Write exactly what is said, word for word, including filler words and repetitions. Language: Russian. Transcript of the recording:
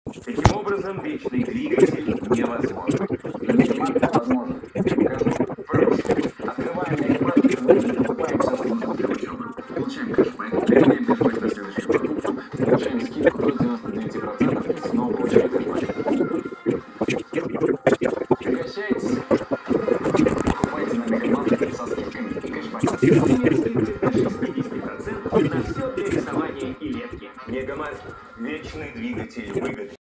Таким образом, вечный двигатель невозможен. Мегамаркет возможно. Покажу. Проще. Открываем Мегамаркет, покупаем все, что нужно для учебы. Получаем кэшбэк, переменяем кэшбэк на следующую покупку, получаем скидку до девяноста девяти процентов и снова получаем кэшбэк. Пригощайтесь. Покупайте на Мегамаркете со скидками и кэшбэком. Скидка до шестидесяти процентов на все для рисования и лепки. Мегамаркет. Вечный двигатель выгоды.